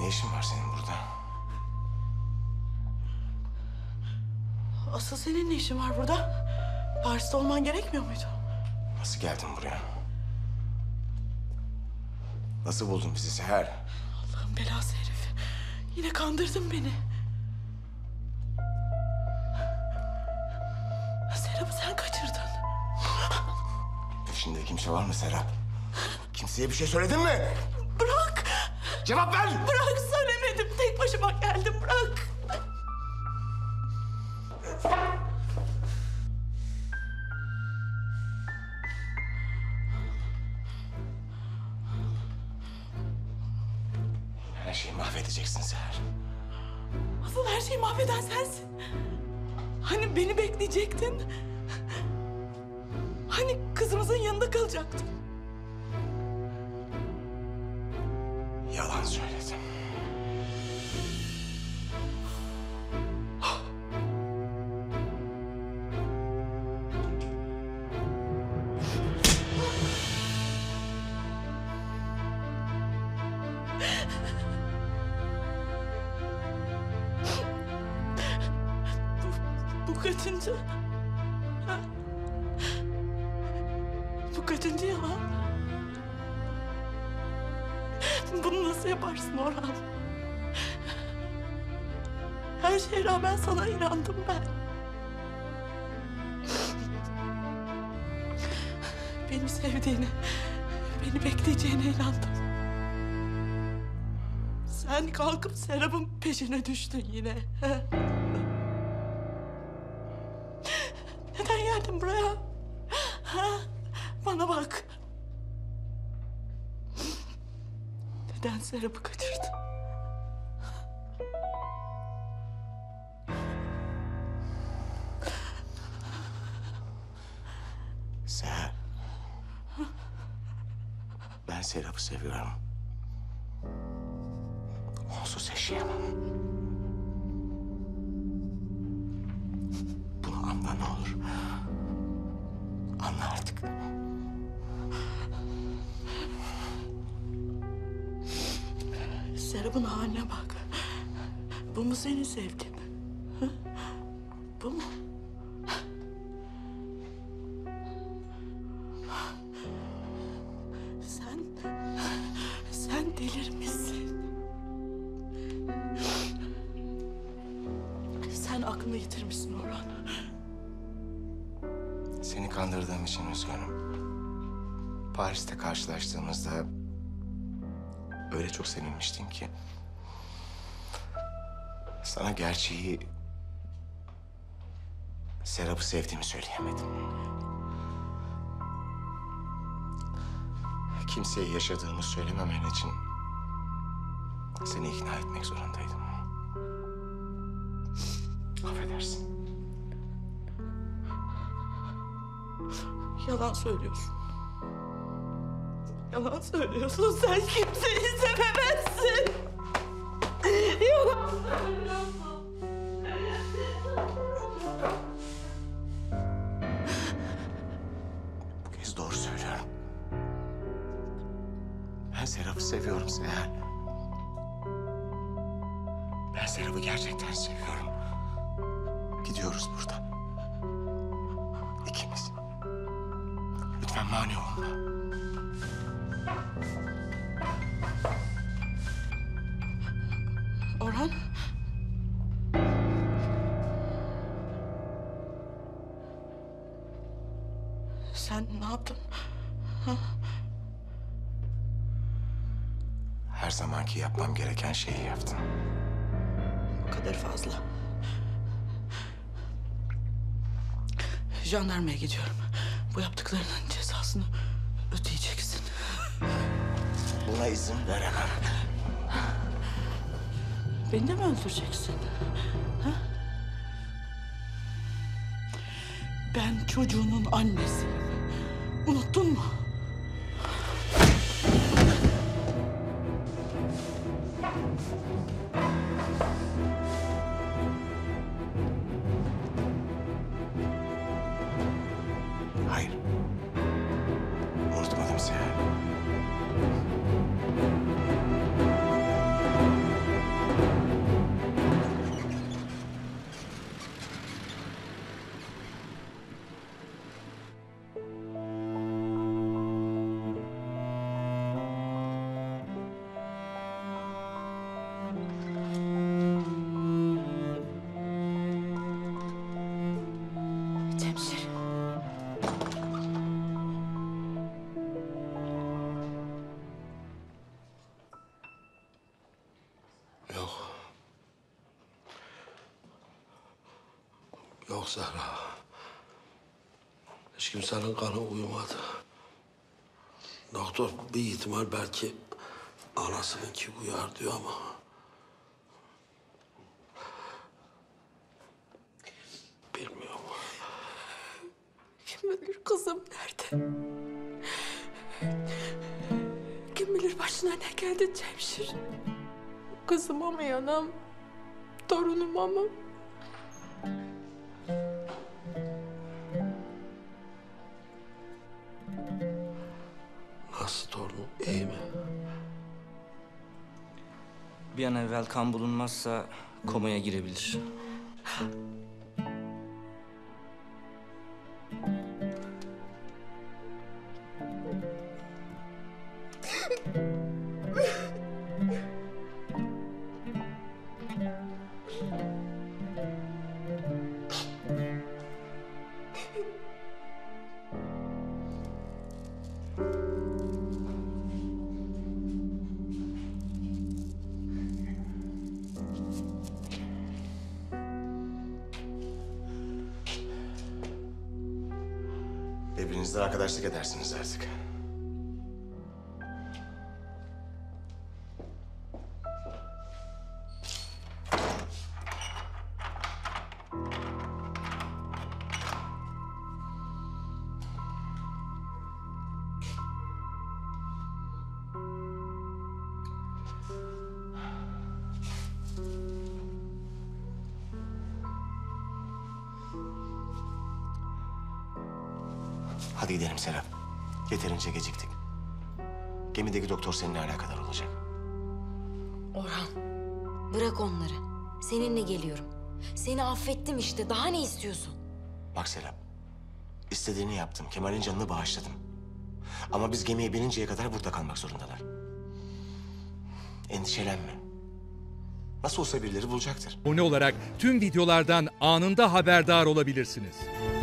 Ne işin var senin burada? Asıl senin ne işin var burada? Paris'te olman gerekmiyor muydu? Nasıl geldin buraya? Nasıl buldun bizi Seher? Allah'ın belası herif. Yine kandırdın beni. Serap'ı sen kaçırdın. Peşinde kimse var mı Serap? Kimseye bir şey söyledin mi? Bırak! Cevap ver! Bırak, söylemedim. Tek başıma geldim, bırak. Her şeyi mahvedeceksin Seher. Asıl her şeyi mahveden sensin. Hani beni bekleyecektin? Hani kızımızın yanında kalacaktın? Yalan söyledim. Bu kaçıncı? Ha? Bu kaçıncı yalan? Bunu nasıl yaparsın Orhan? Her şeye rağmen sana inandım ben. Beni sevdiğine, beni bekleyeceğine inandım. Sen kalkıp Serap'ın peşine düştün yine. Neden geldin buraya? Ha? Bana bak. Neden Serap'ı kaçırdın? Seher. Ben Serap'ı seviyorum. Onsuz yaşayamam. Bunu anla ne olur. Anla artık. Serap'ın haline bak. Bu mu senin sevgin? Hı? Bu mu? Sen delirmişsin. Sen aklını yitirmişsin Orhan. Seni kandırdığım için üzgünüm. Paris'te karşılaştığımızda öyle çok sevinmiştin ki sana gerçeği, Serap'ı sevdiğimi söyleyemedim. Kimseye yaşadığımı söylememen için seni ikna etmek zorundaydım. Affedersin. Yalan söylüyorsun. Yalan söylüyorsun. Sen kimseyi sevemezsin. Yalan söylüyorsun. Bu kez doğru söylüyorum. Ben Serap'ı seviyorum Seher. Ben Serap'ı gerçekten seviyorum. Gidiyoruz buradan. İkimiz. Lütfen mani olma. Orhan. Sen ne yaptın? Ha? Her zamanki yapmam gereken şeyi yaptım. Bu kadar fazla. Jandarmaya gidiyorum. Bu yaptıklarının cezasını ödeyeceksin. Buna izin veremem. Beni de mi öldüreceksin? Ha? Ben çocuğunun annesiyim. Unuttun mu? Hayır. Unutmadım Seher. Yok Zehra. Hiç kimsenin kanı uyumadı. Doktor bir ihtimal belki anasınınki uyar diyor ama... Bilmiyorum. Kim bilir kızım nerede? Kim bilir başına ne geldi Cemşir? Kızıma mı yanam? Torunuma mı? Nasıl torunum? İyi mi? Bir an evvel kan bulunmazsa komaya girebilir. Birbirinizle arkadaşlık edersiniz artık. Hadi gidelim Serap. Yeterince geciktik. Gemideki doktor seninle alakadar olacak. Orhan, bırak onları. Seninle geliyorum. Seni affettim işte. Daha ne istiyorsun? Bak Serap, istediğini yaptım. Kemal'in canını bağışladım. Ama biz gemiye bininceye kadar burada kalmak zorundalar. Endişelenme. Nasıl olsa birileri bulacaktır. Abone olarak tüm videolardan anında haberdar olabilirsiniz.